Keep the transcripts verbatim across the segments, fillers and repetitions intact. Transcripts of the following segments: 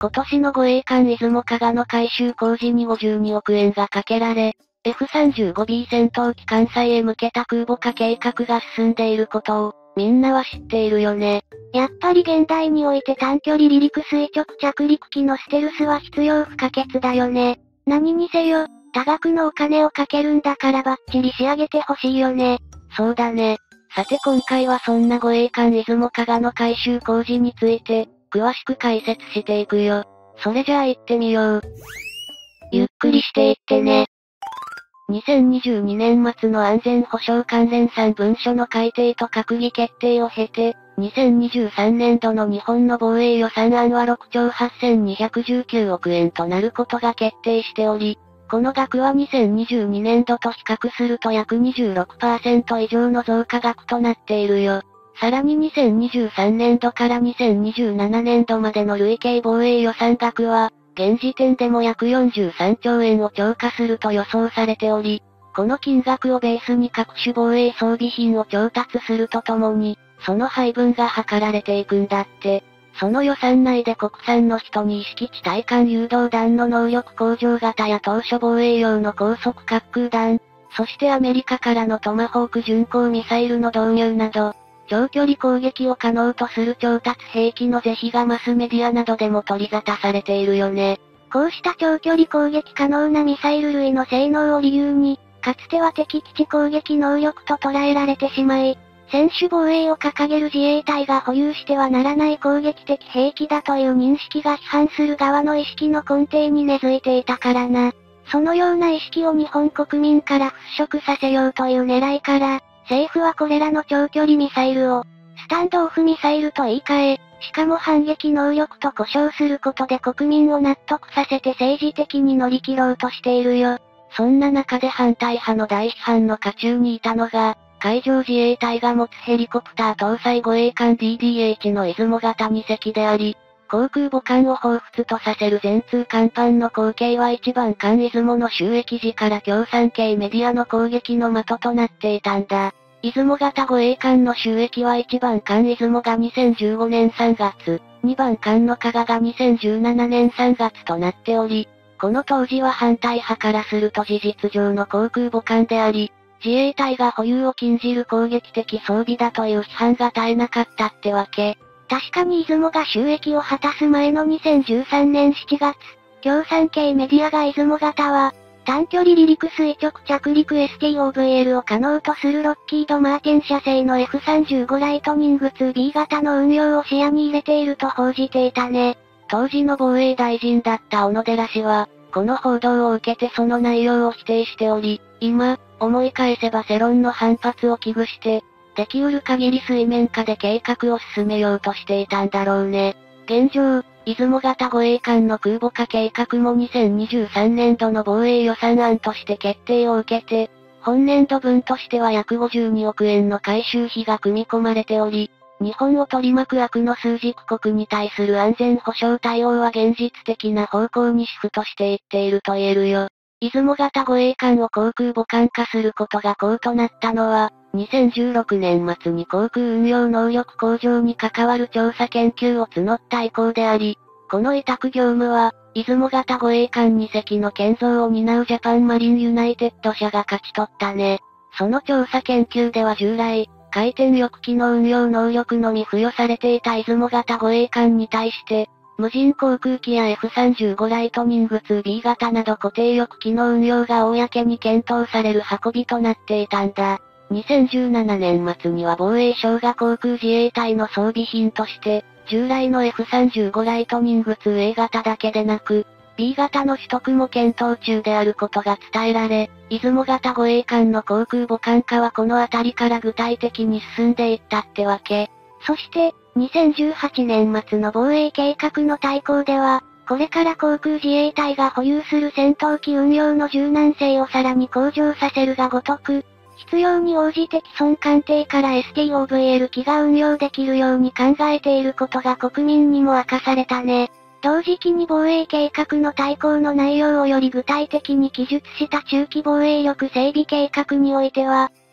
今年の護衛艦出雲加賀の改修工事にごじゅうにおくえんがかけられ、エフさんじゅうごビー 戦闘機艦載へ向けた空母化計画が進んでいることを、みんなは知っているよね。 やっぱり現代において短距離離陸垂直着陸機のステルスは必要不可欠だよね。何にせよ、多額のお金をかけるんだからバッチリ仕上げてほしいよね。 そうだね。さて今回はそんな護衛艦出雲加賀の改修工事について、詳しく解説していくよ。それじゃあ行ってみよう。ゆっくりしていってね。にせんにじゅうにねん末の安全保障関連さん文書の改定と閣議決定を経て、にせんにじゅうさんねんどの日本の防衛予算案はろくちょうはっせんにひゃくじゅうきゅうおくえんとなることが決定しており、この額はにせんにじゅうにねんどと比較すると約 にじゅうろくパーセント 以上の増加額となっているよ。さらににせんにじゅうさんねんどからにせんにじゅうななねんどまでの累計防衛予算額は、現時点でも約よんじゅうさんちょうえんを超過すると予想されており、この金額をベースに各種防衛装備品を調達するとともに、その配分が図られていくんだって。その予算内で国産の人に意識地対艦誘導弾の能力向上型や当初防衛用の高速滑空弾、そしてアメリカからのトマホーク巡航ミサイルの導入など、長距離攻撃を可能とする調達兵器の是非がマスメディアなどでも取り沙汰されているよね。 こうした長距離攻撃可能なミサイル類の性能を理由に、かつては敵基地攻撃能力と捉えられてしまい、専守防衛を掲げる自衛隊が保有してはならない攻撃的兵器だという認識が批判する側の意識の根底に根付いていたからな。そのような意識を日本国民から払拭させようという狙いから、政府はこれらの長距離ミサイルを、スタンドオフミサイルと言い換え、しかも反撃能力と呼称することで国民を納得させて政治的に乗り切ろうとしているよ。 そんな中で反対派の大批判の渦中にいたのが、海上自衛隊が持つヘリコプター搭載護衛艦 ディーディーエイチ の出雲型にせきであり、航空母艦を彷彿とさせる全通甲板の光景は一番艦出雲の収益時から共産系メディアの攻撃の的となっていたんだ。出雲型護衛艦の収益はいちばん艦出雲がにせんじゅうごねんさんがつ、にばん艦の加賀がにせんじゅうななねんさんがつとなっており、この当時は反対派からすると事実上の航空母艦であり、自衛隊が保有を禁じる攻撃的装備だという批判が絶えなかったってわけ。 確かに出雲が収益を果たす前のにせんじゅうさんねんしちがつ、共産系メディアが出雲型は、短距離離陸垂直着陸 エスティーオーブイエル を可能とするロッキード・マーティン社製の エフさんじゅうご ライトニング ツービー 型の運用を視野に入れていると報じていたね。 当時の防衛大臣だった小野寺氏は、この報道を受けてその内容を否定しており、今、思い返せば世論の反発を危惧して、できうる限り水面下で計画を進めようとしていたんだろうね。現状、出雲型護衛艦の空母化計画もにせんにじゅうさんねんどの防衛予算案として決定を受けて、本年度分としては約ごじゅうにおくえんの改修費が組み込まれており、日本を取り巻く悪の枢軸国に対する安全保障対応は現実的な方向にシフトしていっていると言えるよ。出雲型護衛艦を航空母艦化することが功となったのは、にせんじゅうろくねん末に航空運用能力向上に関わる調査研究を募った意向であり、この委託業務は、出雲型護衛艦にせきの建造を担うジャパンマリンユナイテッド社が勝ち取ったね。その調査研究では従来、回転翼機の運用能力のみ付与されていた出雲型護衛艦に対して、無人航空機や エフさんじゅうご ライトニング ツービー 型など固定翼機の運用が公に検討される運びとなっていたんだ。にせんじゅうななねん末には防衛省が航空自衛隊の装備品として、従来の エフさんじゅうご ライトニング ツーエー 型だけでなく、B 型の取得も検討中であることが伝えられ、出雲型護衛艦の航空母艦化はこのあたりから具体的に進んでいったってわけ。 そして、にせんじゅうはちねん末の防衛計画の大綱では、これから航空自衛隊が保有する戦闘機運用の柔軟性をさらに向上させるがごとく、必要に応じて既存艦艇から エスティーオーブイエル 機が運用できるように考えていることが国民にも明かされたね。同時期に防衛計画の大綱の内容をより具体的に記述した中期防衛力整備計画においては、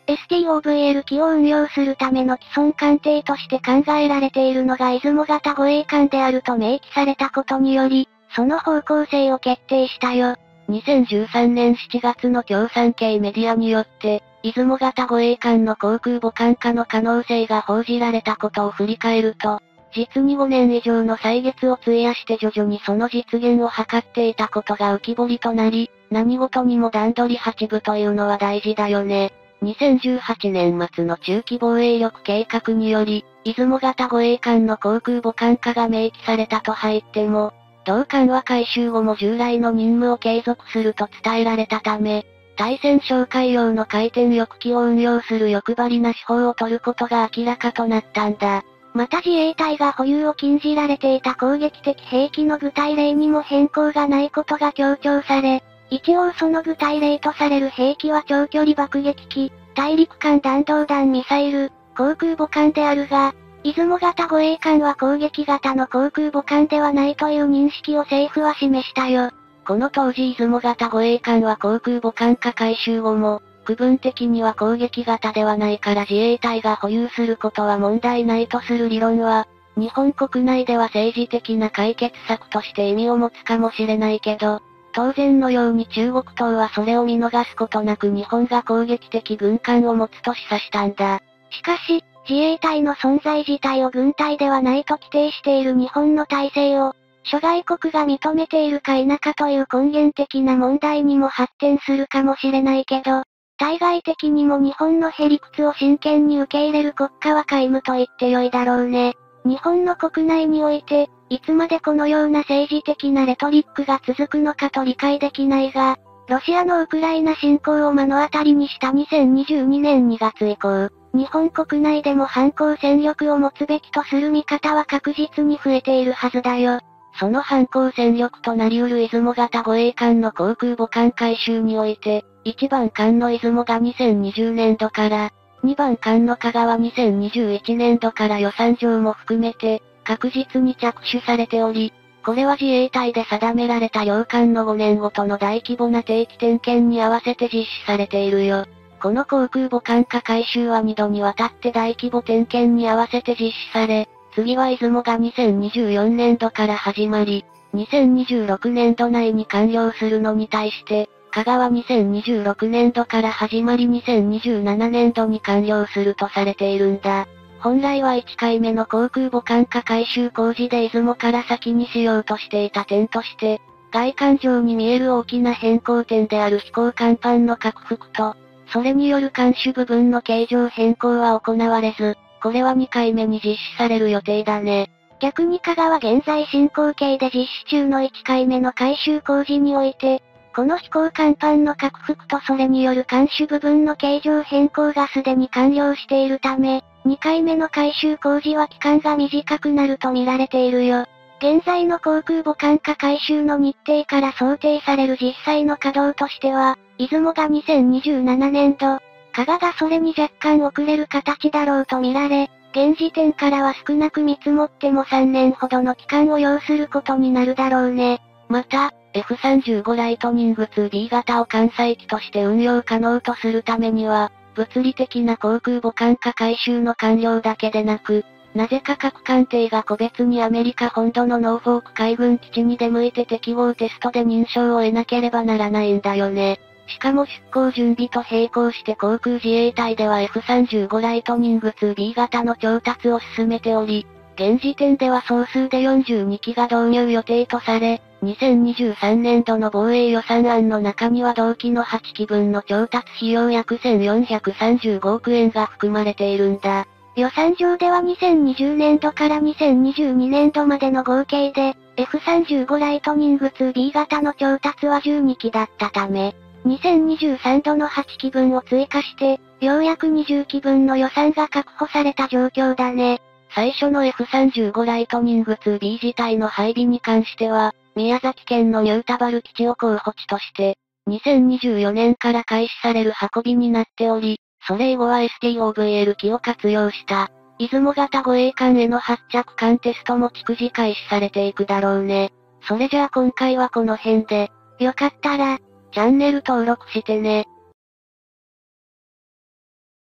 エスティーオーブイエル 機を運用するための既存艦艇として考えられているのが出雲型護衛艦であると明記されたことにより、その方向性を決定したよ。 にせんじゅうさんねんしちがつの共産系メディアによって、出雲型護衛艦の航空母艦化の可能性が報じられたことを振り返ると、実にごねん以上の歳月を費やして徐々にその実現を図っていたことが浮き彫りとなり、何事にも段取りはち部というのは大事だよね。にせんじゅうはちねん末の中期防衛力計画により、出雲型護衛艦の航空母艦化が明記されたと入っても、同艦は改修後も従来の任務を継続すると伝えられたため、対戦哨戒用の回転翼機を運用する欲張りな手法を取ることが明らかとなったんだ。 また自衛隊が保有を禁じられていた攻撃的兵器の具体例にも変更がないことが強調され、一応その具体例とされる兵器は長距離爆撃機、大陸間弾道弾ミサイル、航空母艦であるが、出雲型護衛艦は攻撃型の航空母艦ではないという認識を政府は示したよ。 この当時出雲型護衛艦は航空母艦化改修後も、区分的には攻撃型ではないから自衛隊が保有することは問題ないとする理論は、日本国内では政治的な解決策として意味を持つかもしれないけど、当然のように中国党はそれを見逃すことなく日本が攻撃的軍艦を持つと示唆したんだ。 しかし、自衛隊の存在自体を軍隊ではないと規定している日本の体制を、諸外国が認めているか否かという根源的な問題にも発展するかもしれないけど、対外的にも日本のへ理屈を真剣に受け入れる国家は皆無と言ってよいだろうね。日本の国内において、いつまでこのような政治的なレトリックが続くのかと理解できないが、ロシアのウクライナ侵攻を目の当たりにしたにせんにじゅうにねんにがつ以降、日本国内でも反抗戦力を持つべきとする見方は確実に増えているはずだよ。 その反抗戦力となり得る出雲型護衛艦の航空母艦改修において、いちばん艦の出雲がにせんにじゅうねんどから、にばん艦の加賀はにせんにじゅういちねんどから予算上も含めて、確実に着手されており、これは自衛隊で定められた両艦のごねんごとの大規模な定期点検に合わせて実施されているよ。この航空母艦化改修はにどにわたって大規模点検に合わせて実施され、次は出雲がにせんにじゅうよねんどから始まり、にせんにじゅうろくねんど内に完了するのに対して、加賀はにせんにじゅうろくねんどから始まりにせんにじゅうななねんどに完了するとされているんだ。本来はいっかいめの航空母艦化改修工事で出雲から先にしようとしていた点として、外観上に見える大きな変更点である飛行甲板の拡幅と、それによる艦首部分の形状変更は行われず、これはにかいめに実施される予定だね。 逆に加賀は現在進行形で実施中のいっかいめの改修工事において、この飛行甲板の拡幅とそれによる艦首部分の形状変更がすでに完了しているため、にかいめの改修工事は期間が短くなると見られているよ。現在の航空母艦化改修の日程から想定される実際の稼働としては、出雲がにせんにじゅうななねんど、加賀がそれに若干遅れる形だろうと見られ、現時点からは少なく見積もってもさんねんほどの期間を要することになるだろうね。 また、エフさんじゅうご ライトニング ツービー 型を艦載機として運用可能とするためには、物理的な航空母艦化改修の完了だけでなく、なぜか各艦艇が個別にアメリカ本土のノーフォーク海軍基地に出向いて適合テストで認証を得なければならないんだよね。しかも出航準備と並行して航空自衛隊では エフさんじゅうご ライトニング ツービー 型の調達を進めており、現時点では総数でよんじゅうにきが導入予定とされ、にせんにじゅうさんねんどの防衛予算案の中には同期のはちきぶんの調達費用約せんよんひゃくさんじゅうごおくえんが含まれているんだ。 予算上ではにせんにじゅうねんどからにせんにじゅうにねんどまでの合計で、エフさんじゅうご ライトニング ツービー 型の調達はじゅうにきだったため、にせんにじゅうさんどのはちきぶんを追加して、ようやくにじゅっきぶんの予算が確保された状況だね。 最初の エフさんじゅうご ライトニング ツービー 自体の配備に関しては、宮崎県のニュータバル基地を候補地として、にせんにじゅうよねんから開始される運びになっており、それ以後は エスティーオーブイエル 機を活用した、出雲型護衛艦への発着艦テストも逐次開始されていくだろうね。それじゃあ今回はこの辺で、 よかったら、 チャンネル登録してね。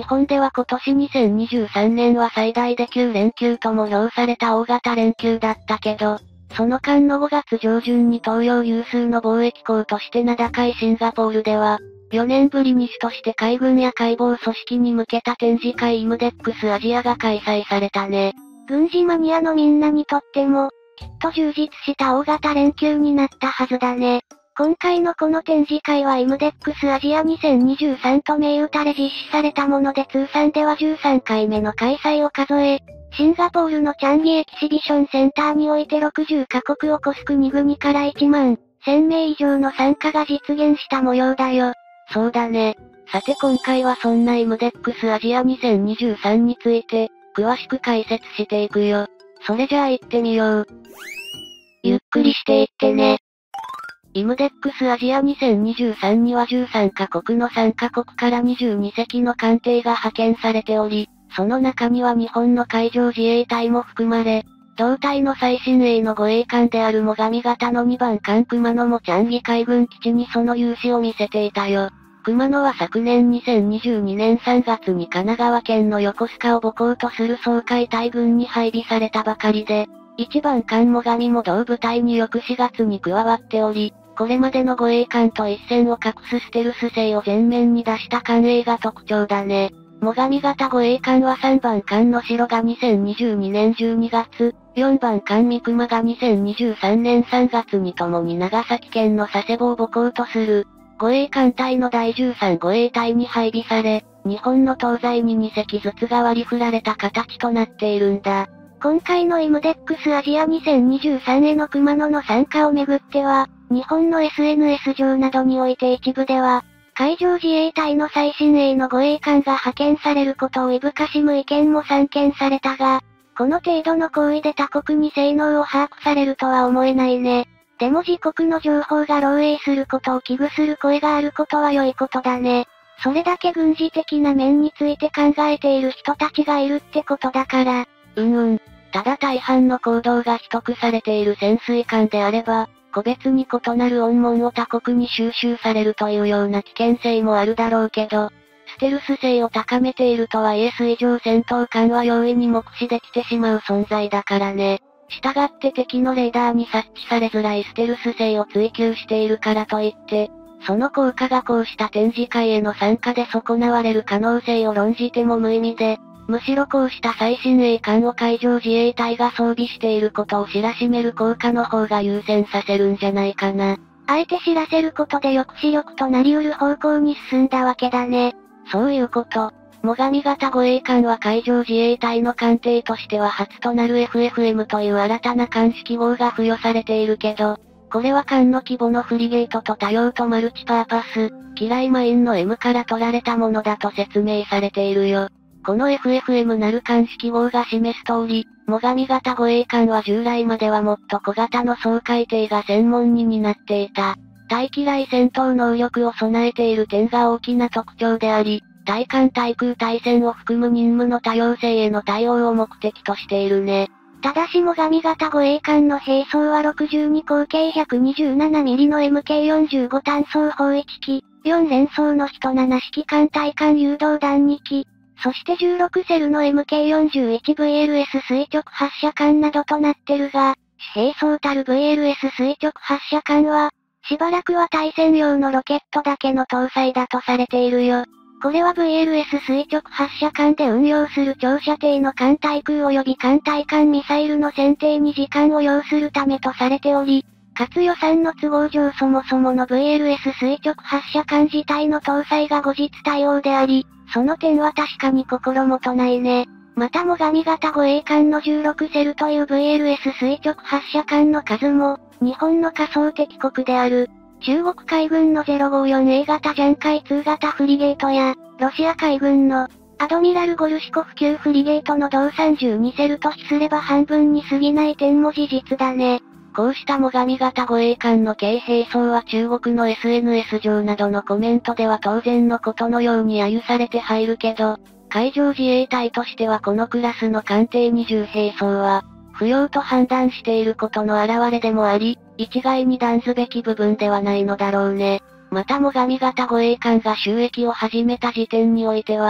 日本では今年にせんにじゅうさんねんは最大できゅうれんきゅうとも評された大型連休だったけど、その間のごがつ上旬に東洋有数の貿易港として名高いシンガポールでは、よねんぶりに主として海軍や海防組織に向けた展示会イムデックスアジアが開催されたね。 軍事マニアのみんなにとっても、きっと充実した大型連休になったはずだね。今回のこの展示会はイムデックスアジアにせんにじゅうさんと銘打たれ実施されたもので通算ではじゅうさんかいめの開催を数え、シンガポールのチャンギエキシビションセンターにおいてろくじゅっかこくを超す国々からいちまんせんめい以上の参加が実現した模様だよ。 そうだね。さて今回はそんなイムデックスアジアにせんにじゅうさんについて、詳しく解説していくよ。それじゃあ行ってみよう。ゆっくりしていってね。イムデックスアジアにせんにじゅうさんにはじゅうさんかこくのさんかこくからにじゅうにせきの艦艇が派遣されており、その中には日本の海上自衛隊も含まれ、同隊の最新鋭の護衛艦である最上型のにばん艦熊野もチャンギ海軍基地にその勇姿を見せていたよ。熊野は昨年にせんにじゅうにねんさんがつに神奈川県の横須賀を母港とする掃海隊軍に配備されたばかりで、いちばん艦最上も同部隊に翌しがつに加わっており、これまでの護衛艦と一線を画すステルス性を前面に出した艦鋭が特徴だね。最上型護衛艦はさんばん艦の城がにせんにじゅうにねんじゅうにがつ、よんばん艦三熊がにせんにじゅうさんねんさんがつにともに長崎県の佐世保を母港とする、護衛艦隊のだいじゅうさん護衛隊に配備され、日本の東西ににせきずつが割り振られた形となっているんだ。 今回のイムデックスアジアにせんにじゅうさんへの熊野の参加をめぐっては、日本の エスエヌエス 上などにおいて一部では、海上自衛隊の最新鋭の護衛艦が派遣されることをいぶかしむ意見も散見されたが、この程度の行為で他国に性能を把握されるとは思えないね。でも自国の情報が漏洩することを危惧する声があることは良いことだね。それだけ軍事的な面について考えている人たちがいるってことだから。 うんうん。ただ大半の行動が秘匿されている潜水艦であれば、個別に異なる音紋を他国に収集されるというような危険性もあるだろうけど、ステルス性を高めているとはいえ水上戦闘艦は容易に目視できてしまう存在だからね。したがって敵のレーダーに察知されづらいステルス性を追求しているからといって、その効果がこうした展示会への参加で損なわれる可能性を論じても無意味で、むしろこうした最新鋭艦を海上自衛隊が装備していることを知らしめる効果の方が優先させるんじゃないかな。 あえて知らせることで抑止力となり得る方向に進んだわけだね。 そういうこと。最上型護衛艦は海上自衛隊の艦艇としては初となる エフエフエム という新たな艦式号が付与されているけど、これは艦の規模のフリゲートと多用途マルチパーパス、機雷マインの エム から取られたものだと説明されているよ。この エフエフエム なる艦式号が示す通り、最上型護衛艦は従来まではもっと小型の掃海艇が専門に担っていた。対機雷戦闘能力を備えている点が大きな特徴であり、対艦対空対戦を含む任務の多様性への対応を目的としているね。 ただし最上型護衛艦の兵装はろくじゅうに口径 ひゃくにじゅうななミリ の エムケーよんじゅうご 単装砲いちき、よん連装の人なな式艦対艦誘導弾にき、そしてじゅうろくセルの エムケーよんじゅういちブイエルエス 垂直発射艦などとなってるが、主兵装たる ブイエルエス 垂直発射艦は、しばらくは対戦用のロケットだけの搭載だとされているよ。これは ブイエルエス 垂直発射艦で運用する長射程の艦対空及び艦対艦ミサイルの選定に時間を要するためとされており、かつ予算の都合上そもそもの ブイエルエス 垂直発射艦自体の搭載が後日対応であり、その点は確かに心もとないね。また最上型護衛艦のじゅうろくセルという ブイエルエス 垂直発射艦の数も、日本の仮想敵国である、中国海軍の ゼロごよんエー 型ジャンカイツー型フリゲートや、ロシア海軍の、アドミラル・ゴルシコフ級フリゲートの同さんじゅうにセルと比すれば半分に過ぎない点も事実だね。 こうした最上型護衛艦の軽兵装は中国の エスエヌエス 上などのコメントでは当然のことのように揶揄されて入るけど、海上自衛隊としてはこのクラスの艦艇に重兵装は、不要と判断していることの表れでもあり、一概に断ずべき部分ではないのだろうね。また最上型護衛艦が収益を始めた時点においては、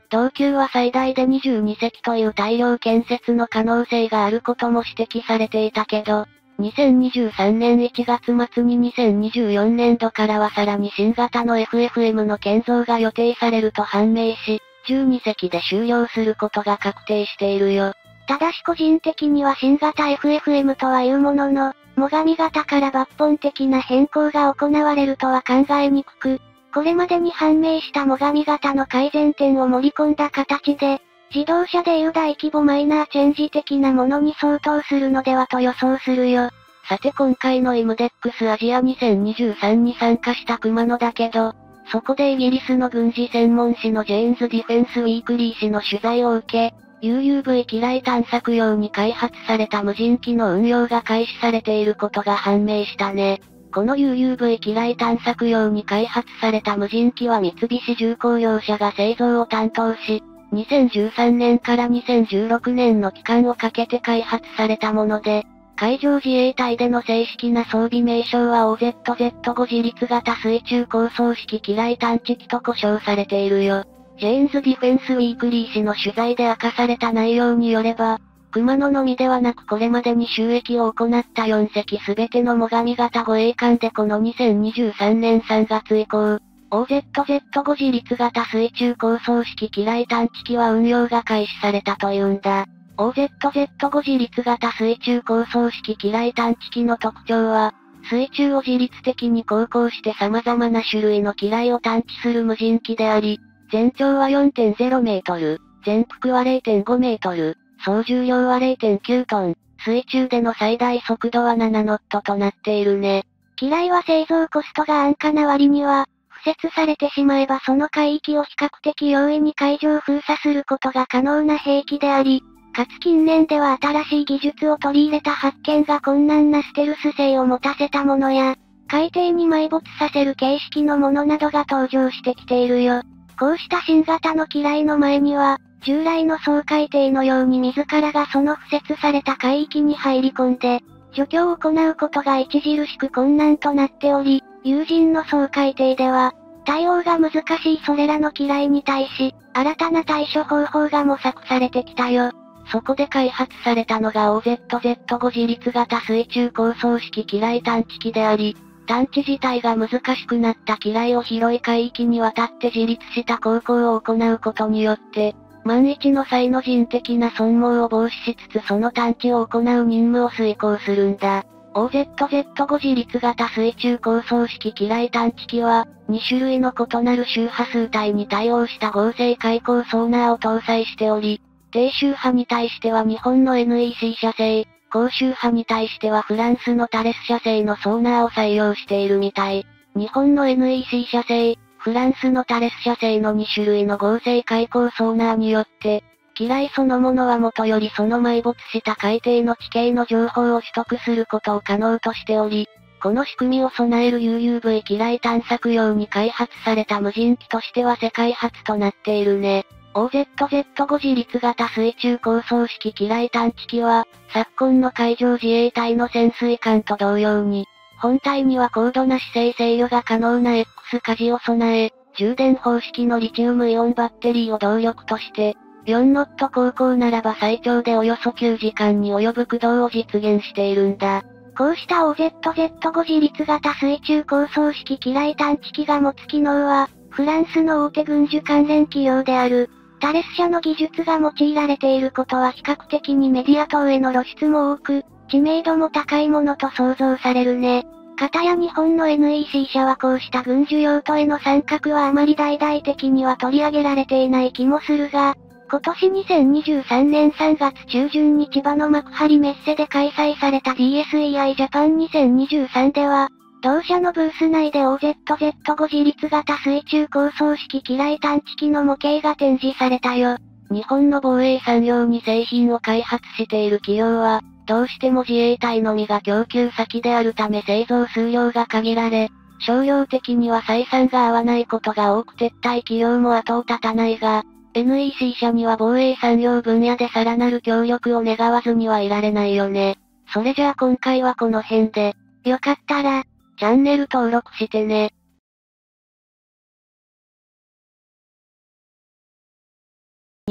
同級は最大でにじゅうにせきという大量建設の可能性があることも指摘されていたけど、にせんにじゅうさんねんいちがつ末ににせんにじゅうよねんどからはさらに新型の エフエフエム の建造が予定されると判明し、じゅうにせきで終了することが確定しているよ。 ただし個人的には新型 エフエフエム とはいうものの、最上型から抜本的な変更が行われるとは考えにくく、これまでに判明した最上型の改善点を盛り込んだ形で、自動車でいう大規模マイナーチェンジ的なものに相当するのではと予想するよ。 さて今回のイムデックスアジアにせんにじゅうさんに参加した熊野だけど、そこでイギリスの軍事専門誌のジェーンズ・ディフェンス・ウィークリー誌の取材を受け、ユーユーブイ 機雷探索用に開発された無人機の運用が開始されていることが判明したね。この ユーユーブイ 機雷探索用に開発された無人機は三菱重工業者が製造を担当し、にせんじゅうさんねんからにせんじゅうろくねんの期間をかけて開発されたもので、海上自衛隊での正式な装備名称は オーゼットゼットファイブ 自立型水中高層式機雷探知機と呼称されているよ。ジェーンズ・ディフェンス・ウィークリー誌の取材で明かされた内容によれば、熊野のみではなくこれまでに収益を行ったよんせきすべての最上型護衛艦でこのにせんにじゅうさんねんさんがつ以降、オーゼットゼットファイブ 自立型水中高層式機雷探知機は運用が開始されたというんだ。オーゼットゼットファイブ 自立型水中高層式機雷探知機の特徴は、水中を自律的に航行して様々な種類の機雷を探知する無人機であり、全長は よんてんゼロメートル、全幅は れいてんごメートル、総重量は れいてんきゅうトン、水中での最大速度はななノットとなっているね。 機雷は製造コストが安価な割には、敷設されてしまえばその海域を比較的容易に海上封鎖することが可能な兵器であり、かつ近年では新しい技術を取り入れた発見が困難なステルス性を持たせたものや、海底に埋没させる形式のものなどが登場してきているよ。こうした新型の機雷の前には、従来の掃海艇のように自らがその敷設された海域に入り込んで、除去を行うことが著しく困難となっており、有人の掃海艇では、対応が難しいそれらの機雷に対し、新たな対処方法が模索されてきたよ。 そこで開発されたのが オーゼットゼットファイブ 自立型水中高層式機雷探知機であり、探知自体が難しくなった機雷を広い海域にわたって自立した航行を行うことによって、万一の際の人的な損耗を防止しつつその探知を行う任務を遂行するんだ。オーゼットゼットファイブ 自立型水中高層式機雷探知機は、に種類の異なる周波数帯に対応した合成開口ソーナーを搭載しており、低周波に対しては日本の エヌイーシー 社製、高周波に対してはフランスのタレス社製のソーナーを採用しているみたい。日本の エヌイーシー 社製、フランスのタレス社製のに種類の合成開口ソーナーによって、機雷そのものは元よりその埋没した海底の地形の情報を取得することを可能としており、この仕組みを備える ユーユーブイ 機雷探索用に開発された無人機としては世界初となっているね。オーゼットゼットファイブ 自立型水中高層式機雷探知機は、昨今の海上自衛隊の潜水艦と同様に、本体には高度な姿勢制御が可能な X 舵を備え、充電方式のリチウムイオンバッテリーを動力として、よんノット航行ならば最長でおよそきゅうじかんに及ぶ駆動を実現しているんだ。 こうした オーゼットゼットファイブ 自立型水中高層式機雷探知機が持つ機能は、フランスの大手軍需関連企業である、タレス社の技術が用いられていることは比較的にメディア等への露出も多く、知名度も高いものと想像されるね。かたや日本の エヌイーシー 社はこうした軍需用途への参画はあまり大々的には取り上げられていない気もするが、今年にせんにじゅうさんねんさんがつ中旬に千葉の幕張メッセで開催された ディーエスイーアイ ジャパンにせんにじゅうさんでは、同社のブース内で オーゼットゼットファイブ 自立型水中高層式機雷探知機の模型が展示されたよ。 日本の防衛産業に製品を開発している企業は、どうしても自衛隊のみが供給先であるため製造数量が限られ、商業的には採算が合わないことが多く撤退企業も後を絶たないが、エヌイーシー 社には防衛産業分野でさらなる協力を願わずにはいられないよね。それじゃあ今回はこの辺で、 よかったら、 チャンネル登録してね。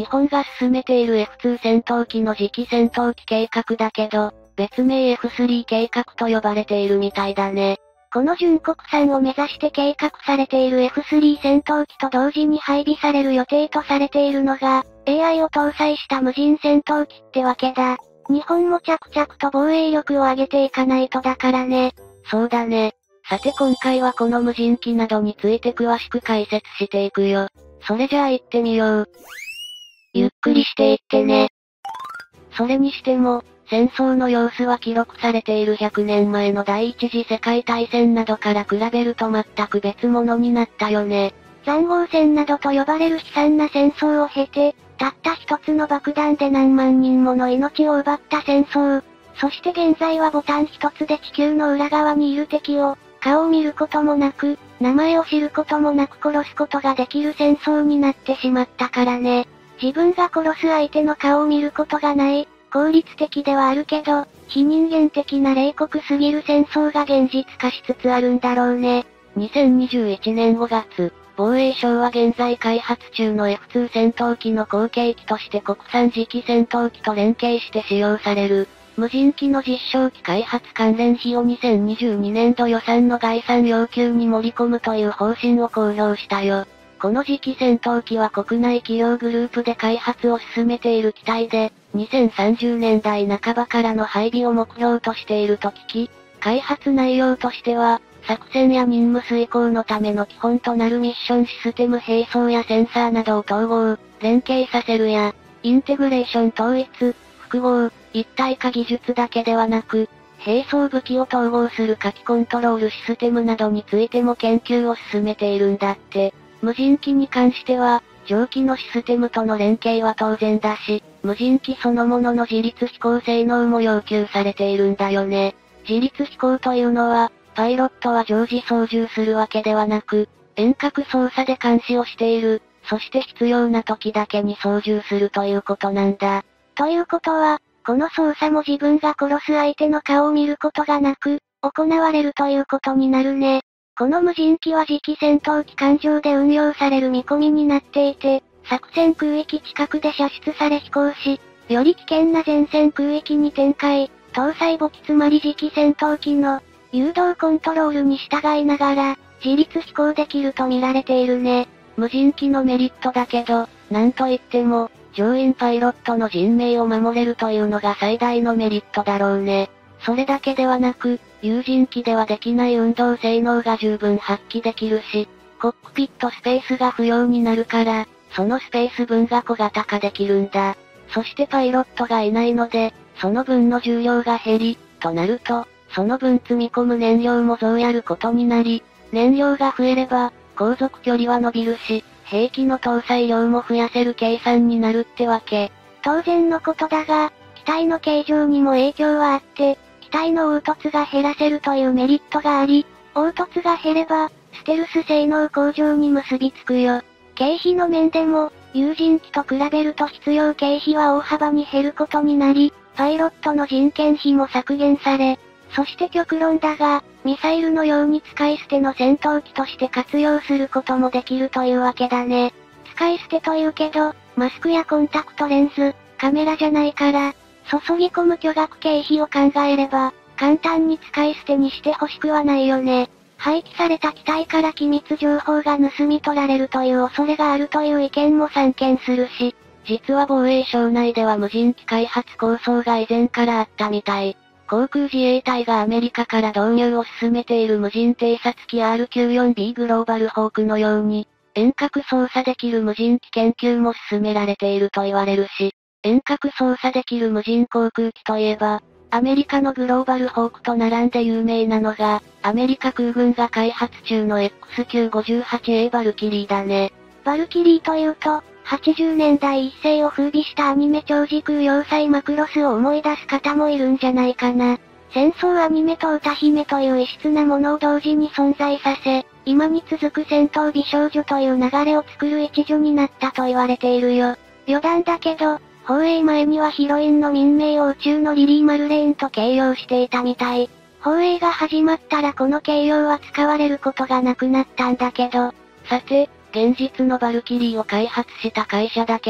日本が進めている エフツー 戦闘機の次期戦闘機計画だけど、別名 エフスリー 計画と呼ばれているみたいだね。 この純国産を目指して計画されている エフスリー 戦闘機と同時に配備される予定とされているのが、エーアイ を搭載した無人戦闘機ってわけだ。日本も着々と防衛力を上げていかないとだからね。 そうだね。さて今回はこの無人機などについて詳しく解説していくよ。それじゃあ行ってみよう。ゆっくりしていってね。それにしても、戦争の様子は記録されているひゃくねんまえの第一次世界大戦などから比べると全く別物になったよね。 塹壕戦などと呼ばれる悲惨な戦争を経て、たった一つの爆弾で何万人もの命を奪った戦争。そして現在はボタン一つで地球の裏側にいる敵を、顔を見ることもなく、名前を知ることもなく殺すことができる戦争になってしまったからね。自分が殺す相手の顔を見ることがない、効率的ではあるけど、非人間的な冷酷すぎる戦争が現実化しつつあるんだろうね。 にせんにじゅういちねんごがつ、防衛省は現在開発中の エフツー 戦闘機の後継機として国産次期戦闘機と連携して使用される、無人機の実証機開発関連費をにせんにじゅうにねんど予算の概算要求に盛り込むという方針を公表したよ。この次期戦闘機は国内企業グループで開発を進めている機体で、にせんさんじゅうねんだいなかばからの配備を目標としていると聞き、開発内容としては、作戦や任務遂行のための基本となるミッションシステム並走やセンサーなどを統合、連携させるや、インテグレーション統一、複合、一体化技術だけではなく、並走武器を統合する火器コントロールシステムなどについても研究を進めているんだって。無人機に関しては、蒸気のシステムとの連携は当然だし、無人機そのものの自律飛行性能も要求されているんだよね。自律飛行というのは、パイロットは常時操縦するわけではなく、遠隔操作で監視をしている、そして必要な時だけに操縦するということなんだ。 ということは、この操作も自分が殺す相手の顔を見ることがなく、行われるということになるね。この無人機は次期戦闘機艦上で運用される見込みになっていて、作戦空域近くで射出され飛行し、より危険な前線空域に展開、搭載母機つまり次期戦闘機の誘導コントロールに従いながら、自律飛行できると見られているね。 無人機のメリットだけど、なんといっても、乗員パイロットの人命を守れるというのが最大のメリットだろうね。それだけではなく、有人機ではできない運動性能が十分発揮できるし、コックピットスペースが不要になるから、そのスペース分が小型化できるんだ。そしてパイロットがいないので、その分の重量が減り、となると、その分積み込む燃料も増やることになり、燃料が増えれば、航続距離は伸びるし、兵器の搭載量も増やせる計算になるってわけ。 当然のことだが、機体の形状にも影響はあって、機体の凹凸が減らせるというメリットがあり、凹凸が減れば、ステルス性能向上に結びつくよ。経費の面でも、有人機と比べると必要経費は大幅に減ることになり、パイロットの人件費も削減され、そして極論だが、ミサイルのように使い捨ての戦闘機として活用することもできるというわけだね。使い捨てというけど、マスクやコンタクトレンズ、カメラじゃないから、注ぎ込む巨額経費を考えれば、簡単に使い捨てにしてほしくはないよね。廃棄された機体から機密情報が盗み取られるという恐れがあるという意見も散見するし、 実は防衛省内では無人機開発構想が以前からあったみたい。航空自衛隊がアメリカから導入を進めている無人偵察機 アールきゅうじゅうよんビー グローバルホークのように、遠隔操作できる無人機研究も進められていると言われるし、遠隔操作できる無人航空機といえば、アメリカのグローバルホークと並んで有名なのが、アメリカ空軍が開発中の エックスきゅうごはちエー バルキリーだね。 バルキリーというと、はちじゅうねんだい一世を風靡したアニメ超時空要塞マクロスを思い出す方もいるんじゃないかな。戦争アニメと歌姫という異質なものを同時に存在させ、今に続く戦闘美少女という流れを作る一助になったと言われているよ。余談だけど、放映前にはヒロインの民名を宇宙のリリー・マルレーンと形容していたみたい。放映が始まったらこの形容は使われることがなくなったんだけど。 さて、現実のバルキリーを開発した会社だけど、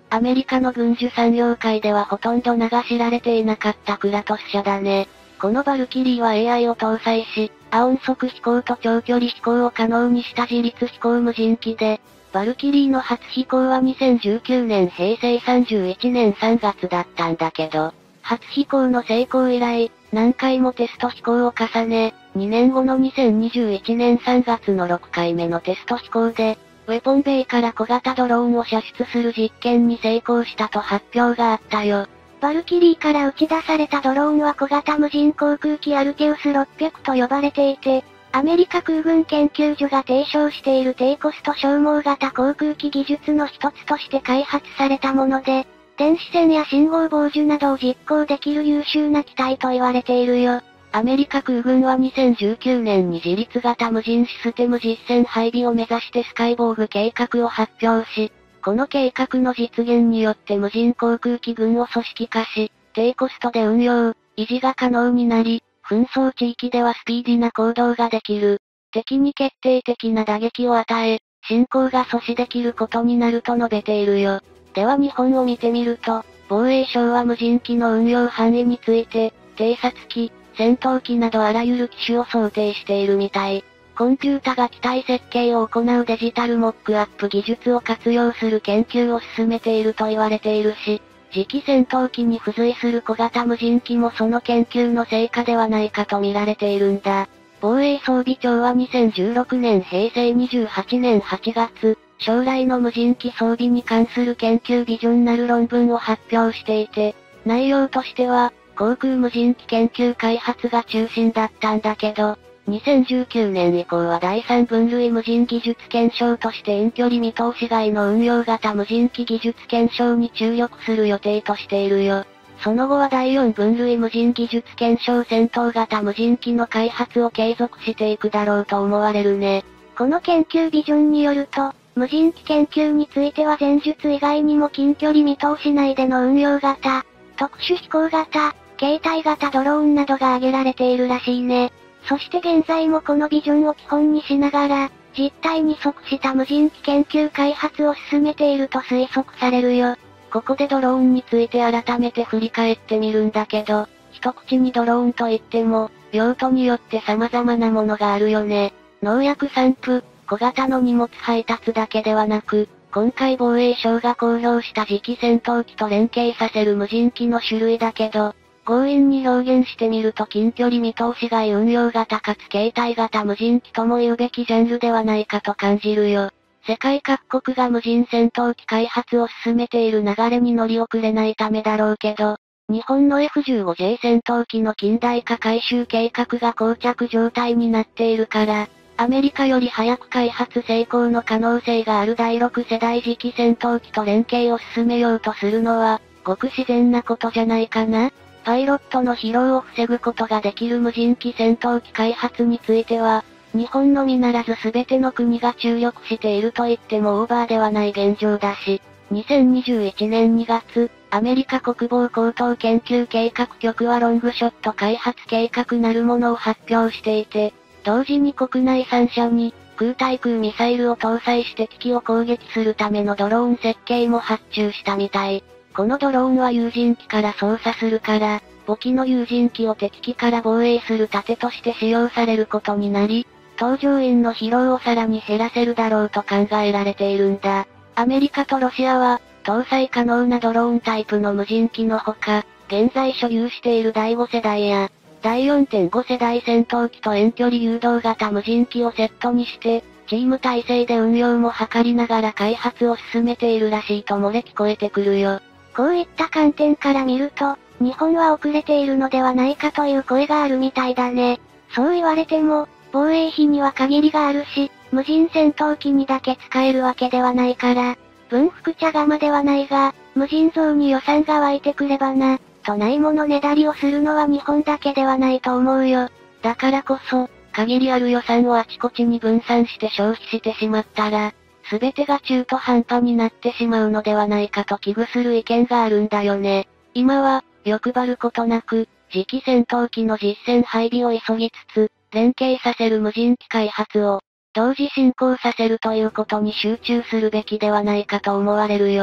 アメリカの軍需産業界ではほとんど名が知られていなかったクラトス社だね。このバルキリーは エーアイ を搭載し、亜音速飛行と長距離飛行を可能にした自律飛行無人機で、バルキリーの初飛行はにせんじゅうきゅうねんへいせいさんじゅういちねんさんがつだったんだけど、初飛行の成功以来、何回もテスト飛行を重ね、にねんごのにせんにじゅういちねんさんがつのろっかいめのテスト飛行で、ウェポンベイから小型ドローンを射出する実験に成功したと発表があったよ。 バルキリーから打ち出されたドローンは小型無人航空機アルテウスろっぴゃくと呼ばれていて、アメリカ空軍研究所が提唱している低コスト消耗型航空機技術の一つとして開発されたもので、電子戦や信号傍受などを実行できる優秀な機体と言われているよ。 アメリカ空軍はにせんじゅうきゅうねんに自律型無人システム実戦配備を目指してスカイボーグ計画を発表し、この計画の実現によって無人航空機群を組織化し、低コストで運用、維持が可能になり、紛争地域ではスピーディーな行動ができる。敵に決定的な打撃を与え、侵攻が阻止できることになると述べているよ。では日本を見てみると、防衛省は無人機の運用範囲について、偵察機、戦闘機などあらゆる機種を想定しているみたい。コンピュータが機体設計を行うデジタルモックアップ技術を活用する研究を進めていると言われているし、次期戦闘機に付随する小型無人機もその研究の成果ではないかと見られているんだ。防衛装備庁はにせんじゅうろくねんへいせいにじゅうはちねんはちがつ、将来の無人機装備に関する研究ビジョンなる論文を発表していて、内容としては、航空無人機研究開発が中心だったんだけど、にせんじゅうきゅうねん以降はだいさん分類無人技術検証として遠距離見通し外の運用型無人機技術検証に注力する予定としているよ。その後はだいよん分類無人技術検証戦闘型無人機の開発を継続していくだろうと思われるね。 この研究ビジョンによると、無人機研究については前述以外にも近距離見通し内での運用型、特殊飛行型、携帯型ドローンなどが挙げられているらしいね。そして現在もこのビジョンを基本にしながら、実態に即した無人機研究開発を進めていると推測されるよ。 ここでドローンについて改めて振り返ってみるんだけど、一口にドローンといっても、用途によって様々なものがあるよね。農薬散布、小型の荷物配達だけではなく、今回防衛省が公表した次期戦闘機と連携させる無人機の種類だけど、強引に表現してみると近距離見通し外運用型かつ携帯型無人機とも言うべきジャンルではないかと感じるよ。世界各国が無人戦闘機開発を進めている流れに乗り遅れないためだろうけど、日本の エフじゅうごジェー 戦闘機の近代化改修計画が膠着状態になっているから、アメリカより早く開発成功の可能性があるだいろく世代次期戦闘機と連携を進めようとするのは、ごく自然なことじゃないかな。パイロットの疲労を防ぐことができる無人機戦闘機開発については、日本のみならず全ての国が注力していると言ってもオーバーではない現状だし、にせんにじゅういちねんにがつ、アメリカ国防高等研究計画局はロングショット開発計画なるものを発表していて、同時に国内さん社に、空対空ミサイルを搭載して敵を攻撃するためのドローン設計も発注したみたい。このドローンは有人機から操作するから、母機の有人機を敵機から防衛する盾として使用されることになり、搭乗員の疲労をさらに減らせるだろうと考えられているんだ。アメリカとロシアは、搭載可能なドローンタイプの無人機のほか、現在所有しているだいご世代や、だい よんてんご 世代戦闘機と遠距離誘導型無人機をセットにして、チーム体制で運用も図りながら開発を進めているらしいと漏れ聞こえてくるよ。 こういった観点から見ると、日本は遅れているのではないかという声があるみたいだね。そう言われても、防衛費には限りがあるし、無人戦闘機にだけ使えるわけではないから、文福茶釜ではないが、無人像に予算が湧いてくればな、とないものねだりをするのは日本だけではないと思うよ。 だからこそ、限りある予算をあちこちに分散して消費してしまったら、すべてが中途半端になってしまうのではないかと危惧する意見があるんだよね。今は、欲張ることなく、次期戦闘機の実戦配備を急ぎつつ、連携させる無人機開発を、同時進行させるということに集中するべきではないかと思われるよ。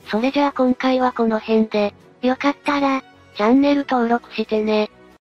それじゃあ今回はこの辺で、 よかったら、 チャンネル登録してね。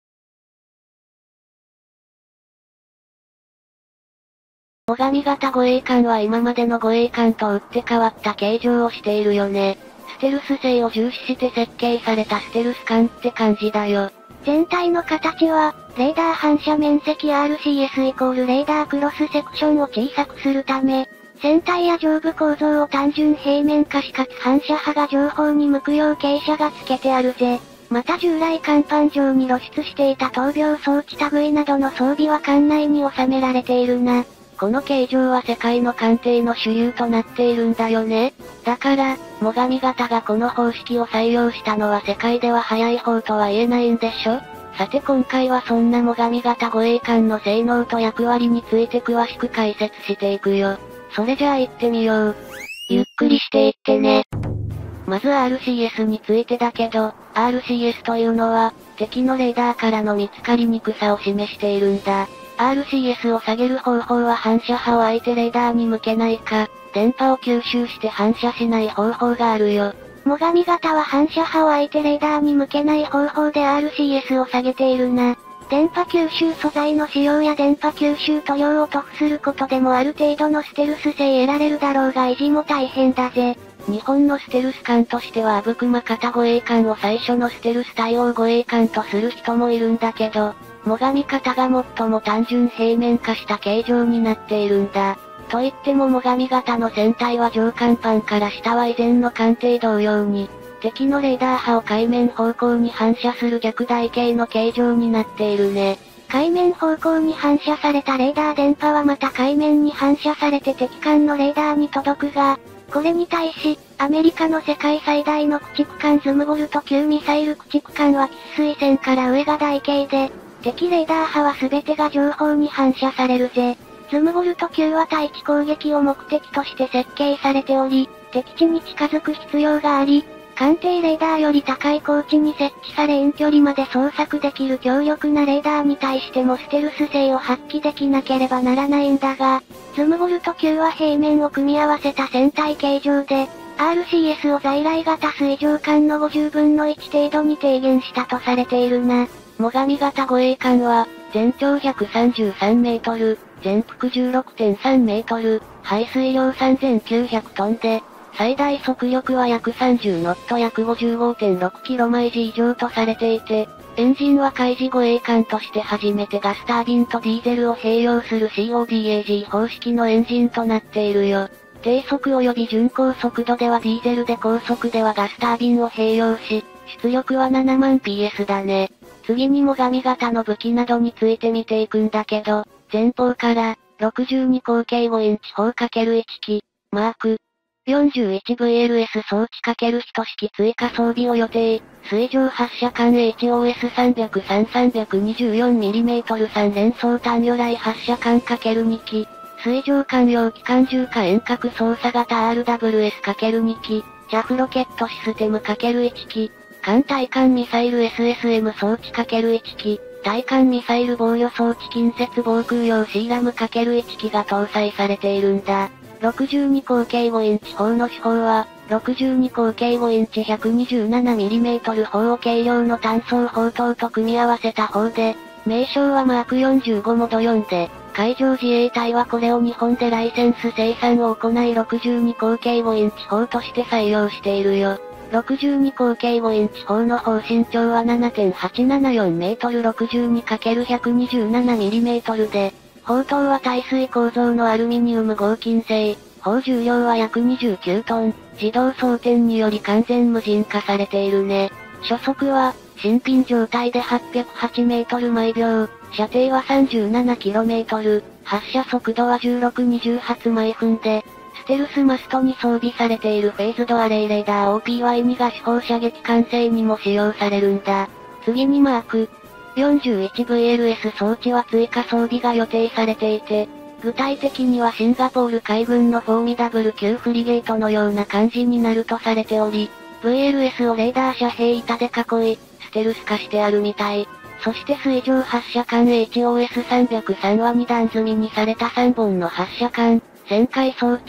最上型護衛艦は今までの護衛艦と打って変わった形状をしているよね。ステルス性を重視して設計されたステルス艦って感じだよ。 全体の形は、レーダー反射面積 アールシーエス イコールレーダークロスセクションを小さくするため、船体や上部構造を単純平面化しかつ反射波が上方に向くよう傾斜がつけてあるぜ。また従来甲板上に露出していた闘病装置類などの装備は艦内に収められているな。 この形状は世界の艦艇の主流となっているんだよね。だから、最上型がこの方式を採用したのは世界では早い方とは言えないんでしょ？さて今回はそんな最上型護衛艦の性能と役割について詳しく解説していくよ。それじゃあ行ってみよう。ゆっくりしていってね。まず アールシーエス についてだけど、アールシーエス というのは、敵のレーダーからの見つかりにくさを示しているんだ。アールシーエス を下げる方法は反射波を相手レーダーに向けないか、電波を吸収して反射しない方法があるよ。 最上型は反射波を相手レーダーに向けない方法で アールシーエス を下げているな。電波吸収素材の使用や電波吸収塗料を塗布することでもある程度のステルス性得られるだろうが維持も大変だぜ。 日本のステルス艦としては阿武隈型護衛艦を最初のステルス対応護衛艦とする人もいるんだけど、最上型が最も単純平面化した形状になっているんだ。といっても最上型の船体は上甲板から下は以前の艦艇同様に、敵のレーダー波を海面方向に反射する逆台形の形状になっているね。 海面方向に反射されたレーダー電波はまた海面に反射されて敵艦のレーダーに届くが、これに対し、アメリカの世界最大の駆逐艦ズムボルト級ミサイル駆逐艦は喫水線から上が台形で、敵レーダー波は全てが上方に反射されるぜ。ズムボルト級は対地攻撃を目的として設計されており、敵地に近づく必要があり、艦艇レーダーより高い高地に設置され遠距離まで捜索できる強力なレーダーに対してもステルス性を発揮できなければならないんだが、ズムボルト級は平面を組み合わせた船体形状で、アールシーエス を在来型水上艦のごじゅうぶんのいち程度に低減したとされているな。 最上型護衛艦は、全長ひゃくさんじゅうさんメートル、全幅 じゅうろくてんさんメートル、排水量さんぜんきゅうひゃくトンで、最大速力は約さんじゅうノット約 ごじゅうごてんろくキロマイジ以上とされていて、エンジンは海事護衛艦として初めてガスタービンとディーゼルを併用する シーオーディーエージー 方式のエンジンとなっているよ。低速及び巡航速度ではディーゼルで高速ではガスタービンを併用し、出力はななまんピーエス だね。次に最上型の武器などについて見ていくんだけど、前方から、ろくじゅうに口径ごインチ砲 ×いち 機、マーク、よんじゅういちブイエルエス 装置 ×いち 式追加装備を予定、水上発射艦 エイチオーエスさんぜろさん さんにじゅうよんミリメートル さん連装単魚雷発射艦 ×に 機、水上艦用機関銃火遠隔操作型 アールダブリューエス×に 機、ジャフロケットシステム ×いち 機、艦対艦ミサイル エスエスエム 装置 ×いち 機、対艦ミサイル防御装置近接防空用 シーラム ×いち 機が搭載されているんだ。ろくじゅうに口径ごインチ砲の主砲は、ろくじゅうに口径ごインチ ひゃくにじゅうななミリメートル 砲を軽量の単装砲塔と組み合わせた砲で、名称はマークよんじゅうごモドよんで、海上自衛隊はこれを日本でライセンス生産を行いろくじゅうに口径ごインチ砲として採用しているよ。ろくじゅうに口径ごインチ砲の砲身長は ななてんはちななよんメートル ろくじゅうにかけるひゃくにじゅうななミリメートル で、砲塔は耐水構造のアルミニウム合金製、砲重量は約にじゅうきゅうトン、自動装填により完全無人化されているね。初速は、新品状態ではっぴゃくはちメートル毎秒、射程は さんじゅうななキロメートル、発射速度はじゅうろく、にじゅう発毎分で、ステルスマストに装備されているフェイズドアレイレーダー オーピーワイに が主砲射撃管制にも使用されるんだ。次にマーク、よんじゅういちブイエルエス 装置は追加装備が予定されていて、具体的にはシンガポール海軍のフォーミダブル級フリゲートのような感じになるとされており、ブイエルエス をレーダー遮蔽板で囲い、ステルス化してあるみたい。そして水上発射管 エイチオーエスさんぜろさん はに段積みにされたさんぼんの発射管、旋回装置、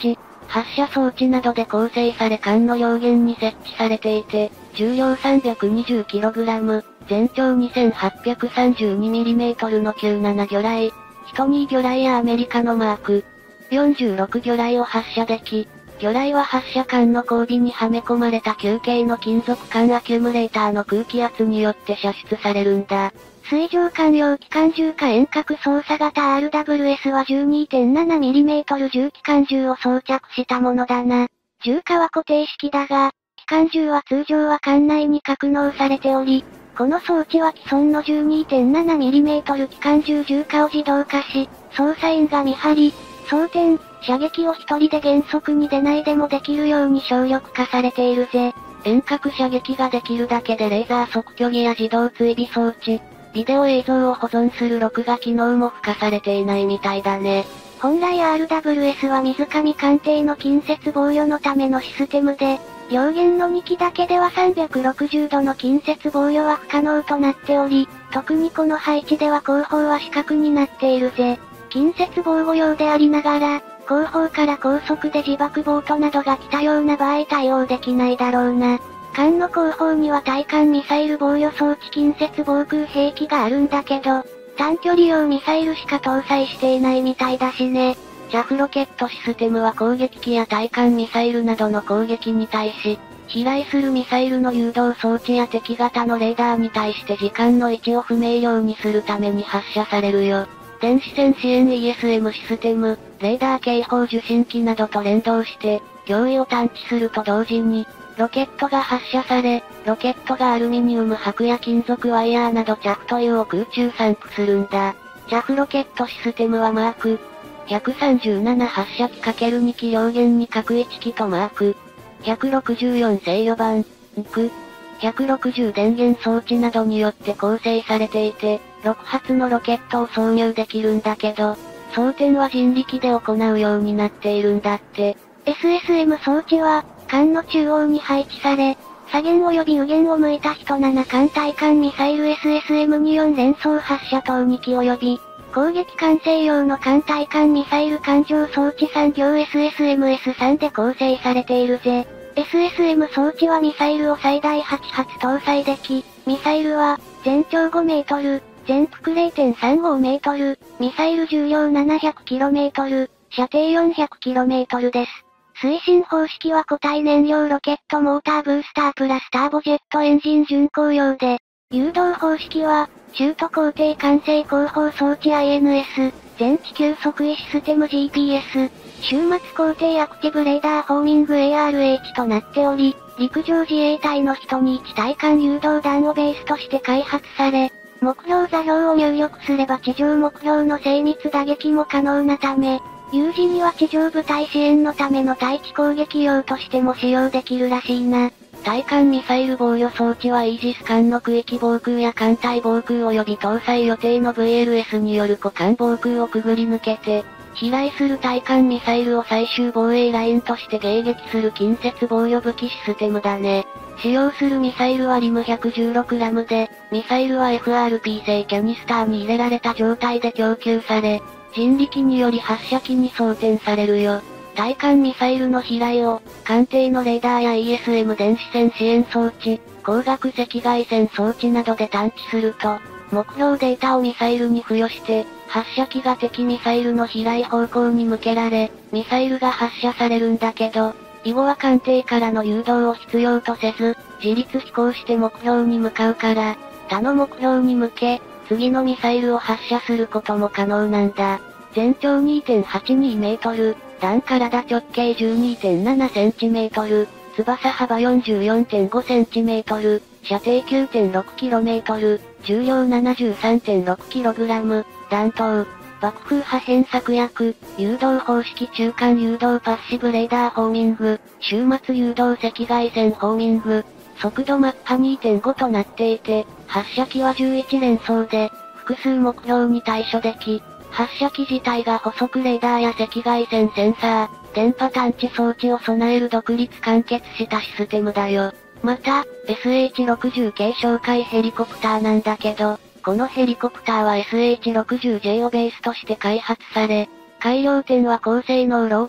発射装置などで構成され艦の両舷に設置されていて、重量 さんびゃくにじゅうキログラム、全長 にせんはっぴゃくさんじゅうにミリメートル のきゅうじゅうなな魚雷、ひとに魚雷やアメリカのマークよんじゅうろく魚雷を発射でき、魚雷は発射管の後尾にはめ込まれた球形の金属管アキュムレーターの空気圧によって射出されるんだ。 水上艦用機関銃か遠隔操作型 アールダブリューエス は じゅうにてんななミリメートル 重機関銃を装着したものだな。銃火は固定式だが、機関銃は通常は艦内に格納されており、この装置は既存の じゅうにてんななミリメートル 機関銃銃火を自動化し、操作員が見張り、装填、射撃を一人で原則に出ないでもできるように省力化されているぜ。 遠隔射撃ができるだけでレーザー測距儀や自動追尾装置、ビデオ映像を保存する録画機能も付加されていないみたいだね。 本来 アールダブリューエス は水上艦艇の近接防御のためのシステムで、両舷のに機だけではさんびゃくろくじゅうどの近接防御は不可能となっており、特にこの配置では後方は死角になっているぜ。近接防護用でありながら、後方から高速で自爆ボートなどが来たような場合対応できないだろうな。艦の後方には対艦ミサイル防御装置近接防空兵器があるんだけど、短距離用ミサイルしか搭載していないみたいだしね。 ジャフロケットシステムは攻撃機や対艦ミサイルなどの攻撃に対し、飛来するミサイルの誘導装置や敵型のレーダーに対して時間の位置を不明瞭にするために発射されるよ。電子戦支援 イーエスエム システム、レーダー警報受信機などと連動して、脅威を探知すると同時に、ロケットが発射され、ロケットがアルミニウム箔や金属ワイヤーなどチャフト油を空中散布するんだ。チャフロケットシステムはマーク、ひゃくさんじゅうなな発射機 ×に 機両舷に各いち機とマーク、ひゃくろくじゅうよん制御盤、ニク、ひゃくろくじゅう電源装置などによって構成されていて、ろく発のロケットを挿入できるんだけど、装填は人力で行うようになっているんだって。 エスエスエム 装置は、艦の中央に配置され、左舷及び右舷を向いた人なな艦対艦ミサイル エスエスエムにじゅうよん 連装発射等に機及び、攻撃管制用の艦対艦ミサイル艦上装置さん両 エスエスエムエスさん で構成されているぜ。エスエスエム 装置はミサイルを最大はち発搭載でき、ミサイルは、全長ごメートル、全幅 れいてんさんごメートル、ミサイル重量 ななひゃくキロメートル、射程 よんひゃくキロメートルです。推進方式は固体燃料ロケットモーターブースタープラスターボジェットエンジン巡航用で、誘導方式は、シュート工程管制広報装置 アイエヌエス、全地球測位システム ジーピーエス、終末工程アクティブレーダーホーミング エーアールエイチ となっており、陸上自衛隊の人にいち対艦誘導弾をベースとして開発され、目標座標を入力すれば地上目標の精密打撃も可能なため、有事には地上部隊支援のための対地攻撃用としても使用できるらしいな。 対艦ミサイル防御装置はイージス艦の区域防空や艦隊防空及び搭載予定の ブイエルエス による股間防空をくぐり抜けて、飛来する対艦ミサイルを最終防衛ラインとして迎撃する近接防御武器システムだね。使用するミサイルはリム ひゃくじゅうろくラム で、ミサイルは エフアールピー 製キャニスターに入れられた状態で供給され、人力により発射機に装填されるよ。対艦ミサイルの飛来を、艦艇のレーダーや イーエスエム 電子戦支援装置、光学赤外線装置などで探知すると、目標データをミサイルに付与して、発射機が敵ミサイルの飛来方向に向けられ、ミサイルが発射されるんだけど、以後は艦艇からの誘導を必要とせず、自立飛行して目標に向かうから、他の目標に向け、次のミサイルを発射することも可能なんだ。全長 にてんはちにメートル、弾体直径 じゅうにてんななセンチメートル、翼幅 よんじゅうよんてんごセンチメートル、射程 きゅうてんろくキロメートル、重量 ななじゅうさんてんろくキログラム、弾頭、爆風破片策略、誘導方式中間誘導パッシブレーダーホーミング、終末誘導赤外線ホーミング、速度マッハ にてんご となっていて、発射機はじゅういち連装で、複数目標に対処でき、発射機自体が補足レーダーや赤外線センサー、電波探知装置を備える独立完結したシステムだよ。また、エスエイチろくじゅう 系哨戒ヘリコプターなんだけど、このヘリコプターは エスエイチろくじゅうジェー をベースとして開発され、改良点は高性能ロータ、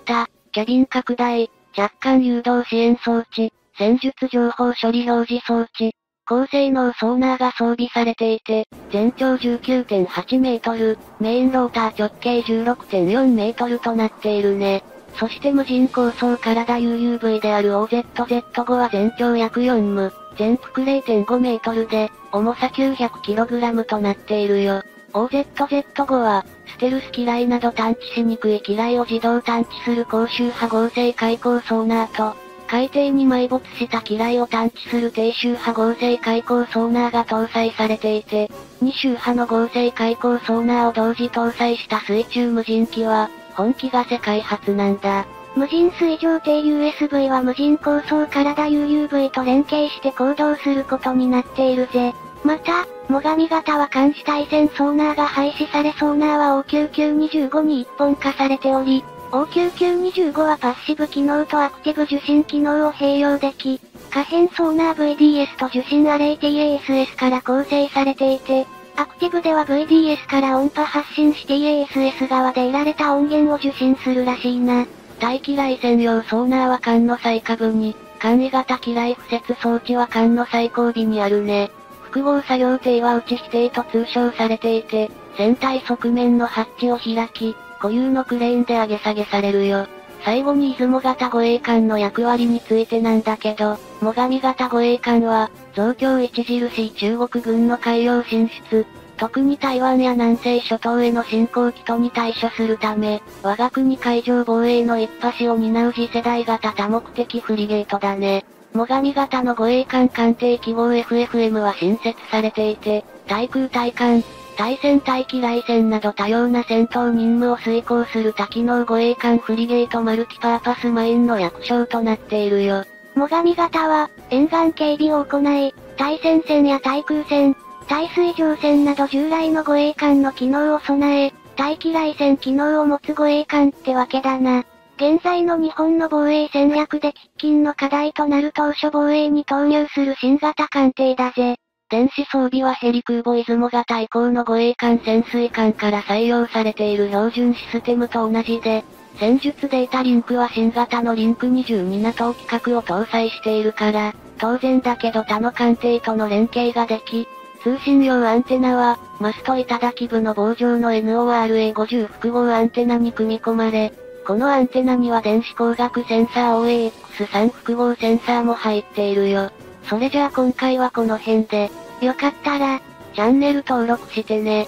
キャビン拡大、若干誘導支援装置、戦術情報処理表示装置、高性能ソーナーが装備されていて、全長 じゅうきゅうてんはちメートル、メインローター直径 じゅうろくてんよんメートルとなっているね。そして無人高層体 ユーユーブイ である オーゼットゼットご は全長約よんム、全幅 れいてんごメートルで、重さ きゅうひゃくキログラム となっているよ。オーゼットゼットご は、ステルス機雷など探知しにくい機雷を自動探知する高周波合成開口ソーナーと、海底に埋没した機雷を探知する低周波合成開口ソーナーが搭載されていて、に周波の合成開口ソーナーを同時搭載した水中無人機は、本気が世界初なんだ。 無人水上艇 ユーエスブイ は無人高層体 ユーユーブイ と連携して行動することになっているぜ。また、最上型は監視対戦ソーナーが廃止されソーナーは オーきゅうきゅうにじゅうご に一本化されており、オーきゅうきゅうにじゅうご はパッシブ機能とアクティブ受信機能を併用でき、可変ソーナー ブイディーエス と受信アレイ ティーエーエスエス から構成されていて、アクティブでは ブイディーエス から音波発信し ティーエーエスエス 側で得られた音源を受信するらしいな。 対機雷専用ソーナーは艦の最下部に、簡易型機雷敷設装置は艦の最後尾にあるね。複合作業艇は内否定と通称されていて、船体側面のハッチを開き、固有のクレーンで上げ下げされるよ。最後に出雲型護衛艦の役割についてなんだけど、最上型護衛艦は、増強著しい中国軍の海洋進出、特に台湾や南西諸島への侵攻企図に対処するため、我が国海上防衛の一端を担う次世代型多目的フリゲートだね。最上型の護衛艦艦艇記号 エフエフエム は新設されていて、対空対艦、対戦対機雷戦など多様な戦闘任務を遂行する多機能護衛艦フリゲートマルチパーパスマインの略称となっているよ。 最上型は、沿岸警備を行い、対戦戦や対空戦、対水上戦など従来の護衛艦の機能を備え、対機雷戦機能を持つ護衛艦ってわけだな。現在の日本の防衛戦略で喫緊の課題となる当初防衛に投入する新型艦艇だぜ。 電子装備はヘリ空母出雲型以降の護衛艦潜水艦から採用されている標準システムと同じで、戦術データリンクは新型のリンクにじゅうにナトー規格を搭載しているから、当然だけど他の艦艇との連携ができ、通信用アンテナは、マスト頂部の棒状の エヌオーアールエーごじゅう 複合アンテナに組み込まれ、このアンテナには電子光学センサー オーエーエックススリー 複合センサーも入っているよ。それじゃあ今回はこの辺で、 よかったら、 チャンネル登録してね。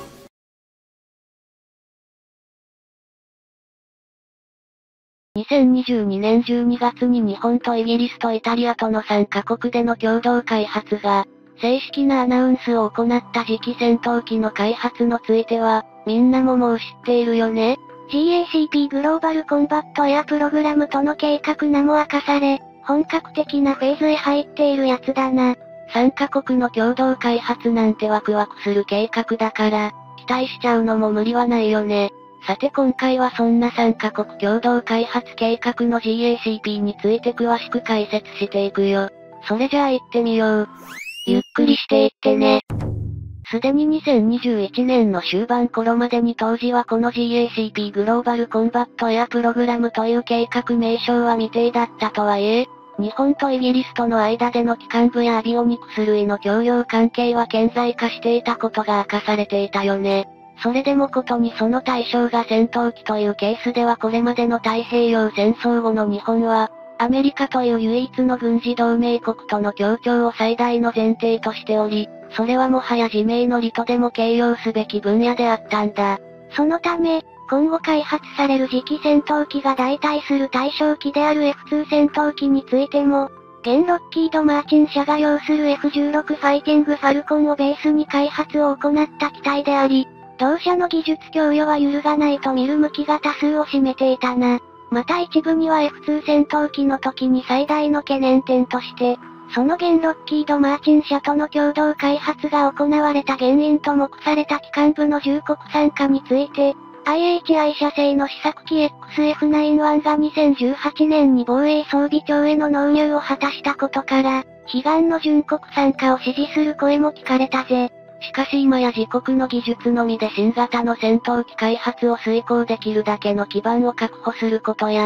にせんにじゅうにねんじゅうにがつに日本とイギリスとイタリアとのさんカ国での共同開発が、正式なアナウンスを行った次期戦闘機の開発のついては、みんなももう知っているよね。 ジーエーシーピー グローバルコンバットエアプログラムとの計画名も明かされ、本格的なフェーズへ入っているやつだな。 さんカ国の共同開発なんてワクワクする計画だから、期待しちゃうのも無理はないよね。さて今回はそんなさんカ国共同開発計画の ジーエーシーピー について詳しく解説していくよ。それじゃあ行ってみよう。ゆっくりしていってね。すでににせんにじゅういちねんの終盤頃までに当時はこの ジーエーシーピー グローバルコンバットエアプログラムという計画名称は未定だったとはいえ、日本とイギリスとの間での機関部やアビオニクス類の協業関係は顕在化していたことが明かされていたよね。それでもことにその対象が戦闘機というケースではこれまでの太平洋戦争後の日本は、アメリカという唯一の軍事同盟国との協調を最大の前提としており、それはもはや自明の利とでも形容すべき分野であったんだ。 そのため、今後開発される次期戦闘機が代替する対象機である エフツー 戦闘機についても、現ロッキード・マーチン社が擁する エフじゅうろく ファイティング・ファルコンをベースに開発を行った機体であり、同社の技術供与は揺るがないと見る向きが多数を占めていたな。また一部には エフツー 戦闘機の時に最大の懸念点として、その現ロッキード・マーチン社との共同開発が行われた原因と目された機関部のじゅう国参加について、アイエイチアイ 社製の試作機 エックスエフきゅうじゅういち がにせんじゅうはちねんに防衛装備庁への納入を果たしたことから、悲願の準国参加を支持する声も聞かれたぜ。 しかし今や自国の技術のみで新型の戦闘機開発を遂行できるだけの基盤を確保することや、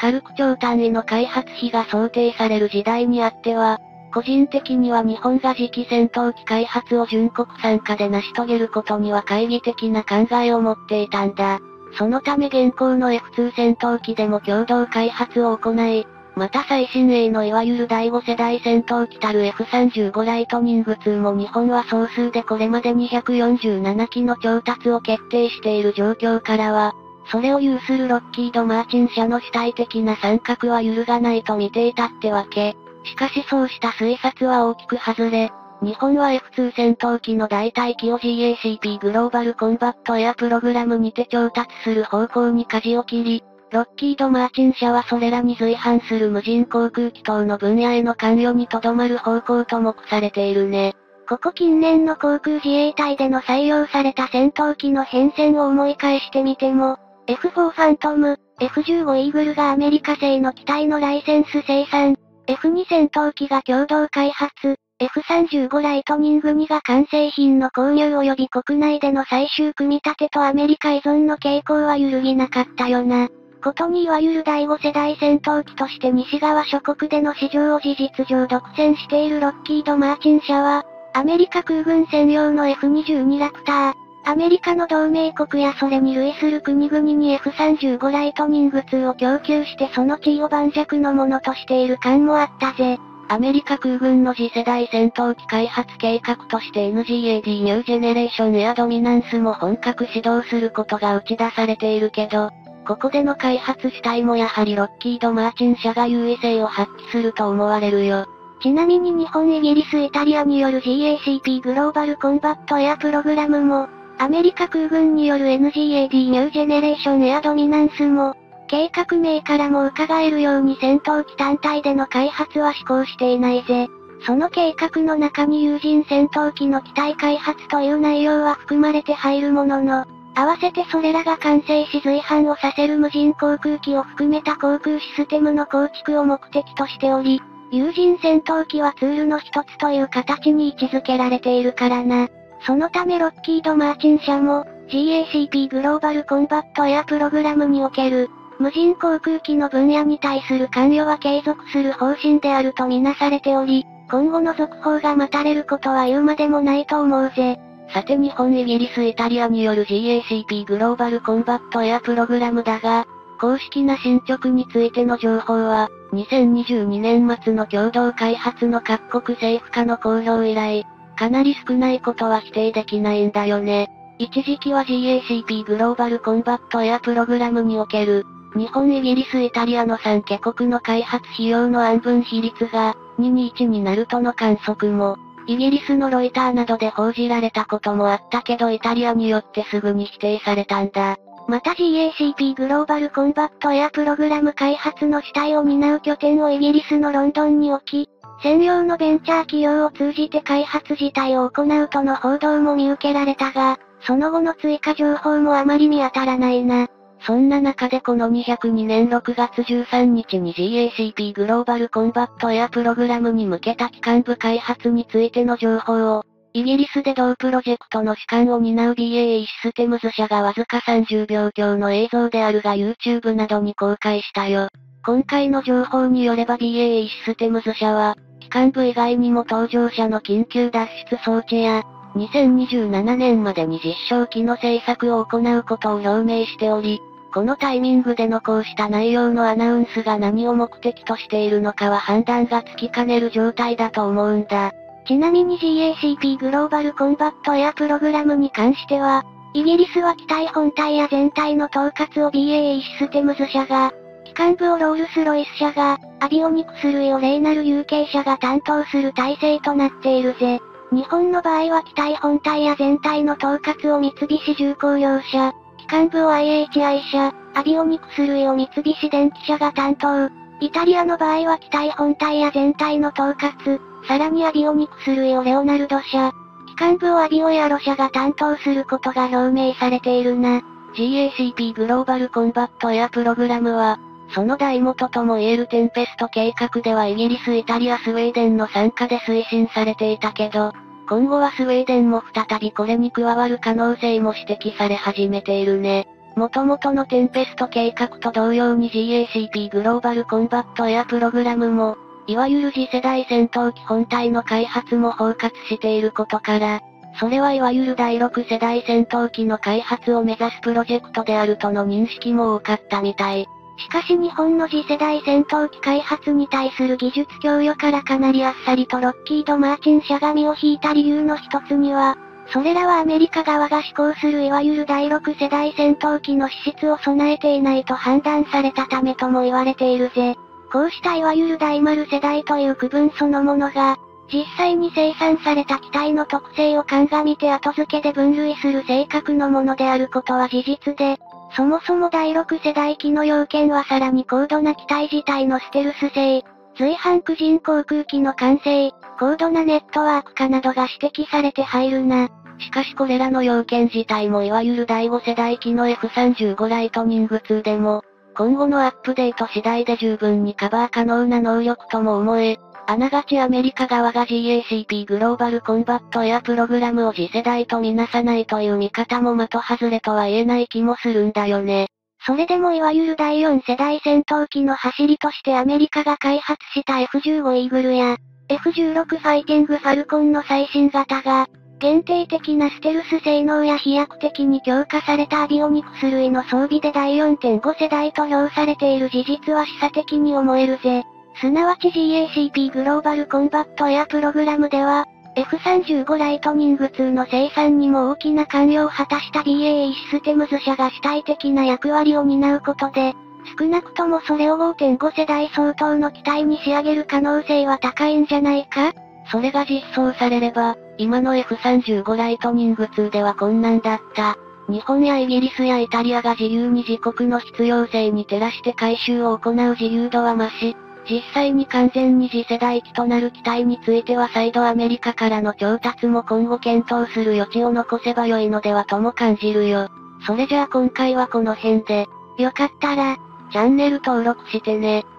軽く超単位の開発費が想定される時代にあっては、個人的には日本が次期戦闘機開発を純国産化で成し遂げることには懐疑的な考えを持っていたんだ。そのため現行の エフツー 戦闘機でも共同開発を行い、また最新鋭のいわゆるだいご世代戦闘機たる エフさんじゅうご ライトニングツーも日本は総数でこれまでにひゃくよんじゅうなな機の調達を決定している状況からは、それを有するロッキード・マーチン社の主体的な参画は揺るがないと見ていたってわけ。しかしそうした推察は大きく外れ、日本は エフツー 戦闘機の代替機を ジーエーシーピー グローバルコンバットエアプログラムにて調達する方向に舵を切り、ロッキード・マーチン社はそれらに随伴する無人航空機等の分野への関与に留まる方向と目されているね。 ここ近年の航空自衛隊での採用された戦闘機の変遷を思い返してみても、エフフォー ファントム、エフじゅうご イーグルがアメリカ製の機体のライセンス生産、エフツー 戦闘機が共同開発、エフさんじゅうご ライトニングツーが完成品の購入及び国内での最終組み立てとアメリカ依存の傾向は揺るぎなかったよな。ことにいわゆるだいご世代戦闘機として西側諸国での市場を事実上独占しているロッキード・マーチン社は、アメリカ空軍専用の エフにじゅうに ラプター、アメリカの同盟国やそれに類する国々に エフさんじゅうご ライトニングツーを供給してその地位を盤石のものとしている感もあったぜ。 アメリカ空軍の次世代戦闘機開発計画として エヌジーエーディー ニュージェネレーションエアドミナンスも本格始動することが打ち出されているけど、ここでの開発主体もやはりロッキード・マーチン社が優位性を発揮すると思われるよ。 ちなみに日本イギリスイタリアによる ジーエーシーピー グローバルコンバットエアプログラムも、アメリカ空軍による エヌジーエーディー ニュージェネレーションエアドミナンスも、計画名からも伺えるように戦闘機単体での開発は施行していないぜ。その計画の中に有人戦闘機の機体開発という内容は含まれて入るものの、合わせてそれらが完成し随伴をさせる無人航空機を含めた航空システムの構築を目的としており、有人戦闘機はツールの一つという形に位置づけられているからな。そのためロッキード・マーチン社も、ジーエーシーピー グローバルコンバットエアプログラムにおける、無人航空機の分野に対する関与は継続する方針であるとみなされており、今後の続報が待たれることは言うまでもないと思うぜ。 さて日本イギリスイタリアによる ジーエーシーピー グローバルコンバットエアプログラムだが、公式な進捗についての情報は、にせんにじゅうにねん末の共同開発の各国政府間の公表以来、かなり少ないことは否定できないんだよね。一時期は ジーエーシーピー グローバルコンバットエアプログラムにおける、日本イギリスイタリアのさんカ国の開発費用の案分比率が、ににいちになるとの観測も、イギリスのロイターなどで報じられたこともあったけどイタリアによってすぐに否定されたんだ。 また ジーエーシーピー グローバルコンバットエアプログラム開発の主体を担う拠点をイギリスのロンドンに置き、専用のベンチャー企業を通じて開発自体を行うとの報道も見受けられたが、その後の追加情報もあまり見当たらないな。 そんな中でこのにひゃくにねんろくがつじゅうさんにちに ジーエーシーピー グローバルコンバットエアプログラムに向けた機関部開発についての情報を、イギリスで同プロジェクトの主幹を担う ビーエーイー システムズ社がわずかさんじゅうびょう強の映像であるが YouTube などに公開したよ。今回の情報によれば ビーエーイー システムズ社は、機関部以外にも搭乗者の緊急脱出装置や、にせんにじゅうななねんまでに実証機の製作を行うことを表明しており、このタイミングでのこうした内容のアナウンスが何を目的としているのかは判断がつきかねる状態だと思うんだ。 ちなみに ジーエーシーピー グローバルコンバットエアプログラムに関しては、イギリスは機体本体や全体の統括を ビーエーイー システムズ社が、機関部をロールスロイス社が、アビオニクス類をレイナル ユーケー 社が担当する体制となっているぜ。日本の場合は機体本体や全体の統括を三菱重工業社、機関部を アイエイチアイ 社、アビオニクス類を三菱電機社が担当。イタリアの場合は機体本体や全体の統括、さらにアビオニクス類をレオナルド社、機関部をアビオエアロ社が担当することが表明されているな。 ジーエーシーピー グローバルコンバットエアプログラムは、その大元とも言えるテンペスト計画ではイギリス、イタリア、スウェーデンの参加で推進されていたけど、今後はスウェーデンも再びこれに加わる可能性も指摘され始めているね。 元々のテンペスト計画と同様に ジーエーシーピー グローバルコンバットエアプログラムも、いわゆる次世代戦闘機本体の開発も包括していることから、それはいわゆるだいろく世代戦闘機の開発を目指すプロジェクトであるとの認識も多かったみたい。 しかし日本の次世代戦闘機開発に対する技術供与からかなりあっさりとロッキード・マーチン社紙を引いた理由の一つには、それらはアメリカ側が施行するいわゆるだいろく世代戦闘機の資質を備えていないと判断されたためとも言われているぜ。こうしたいわゆる大丸世代という区分そのものが、実際に生産された機体の特性を鑑みて後付けで分類する性格のものであることは事実で、そもそもだいろく世代機の要件はさらに高度な機体自体のステルス性、随伴駆人航空機の完成、高度なネットワーク化などが指摘されて入るな。 しかしこれらの要件自体もいわゆるだいご世代機の エフさんじゅうご ライトニングツーでも、今後のアップデート次第で十分にカバー可能な能力とも思え、あながちアメリカ側が ジーエーシーピー グローバルコンバットエアプログラムを次世代とみなさないという見方も的外れとは言えない気もするんだよね。 それでもいわゆるだいよん世代戦闘機の走りとしてアメリカが開発した エフじゅうご イーグルや エフじゅうろく ファイティングファルコンの最新型が、限定的なステルス性能や飛躍的に強化されたアビオニクス類の装備でだい よんてんご 世代と評されている事実は示唆的に思えるぜ。すなわち ジーエーシーピー グローバルコンバットエアプログラムでは、エフさんじゅうご ライトニングツーの生産にも大きな関与を果たした ビーエーイー システムズ社が主体的な役割を担うことで、少なくともそれを ごてんご 世代相当の機体に仕上げる可能性は高いんじゃないか？ それが実装されれば、今の エフさんじゅうご ライトニングツーでは困難だった。日本やイギリスやイタリアが自由に自国の必要性に照らして改修を行う自由度は増し、実際に完全に次世代機となる機体については再度アメリカからの調達も今後検討する余地を残せば良いのではとも感じるよ。それじゃあ今回はこの辺で、 よかったら、 チャンネル登録してね。